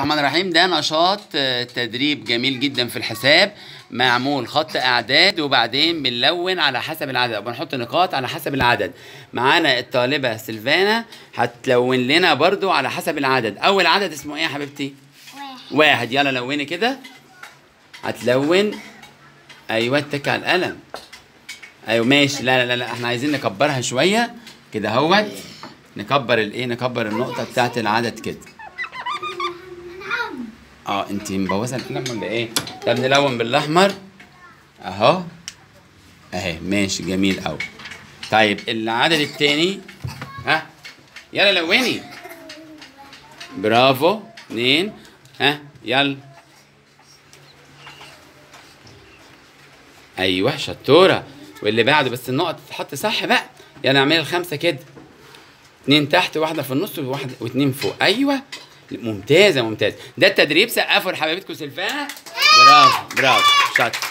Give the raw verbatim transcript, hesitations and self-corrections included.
الرحمن الرحيم. ده نشاط تدريب جميل جدا في الحساب، معمول خط اعداد وبعدين بنلون على حسب العدد او بنحط نقاط على حسب العدد. معانا الطالبه سيلفانا هتلون لنا برضو على حسب العدد. اول عدد اسمه ايه يا حبيبتي؟ واحد. واحد. يلا لوني كده. هتلون. ايوه اتكي على القلم. ايوه ماشي. لا لا لا احنا عايزين نكبرها شويه كده اهوت. نكبر الايه نكبر النقطه بتاعت العدد كده. اه انت مبوظه القلم ولا ايه؟ طب نلون بالاحمر اهو. اهي ماشي جميل قوي. طيب العدد التاني ها يلا لوني. برافو. اتنين. ها يلا. ايوه شطوره. واللي بعده بس النقط تتحط صح بقى. يلا نعمل الخمسه كده. اتنين تحت واحده في النص وواحده واتنين فوق. ايوه ممتازه ممتازه. ده التدريب. سقفوا لحبايبتكم سيلفانا. برافو برافو شاطر.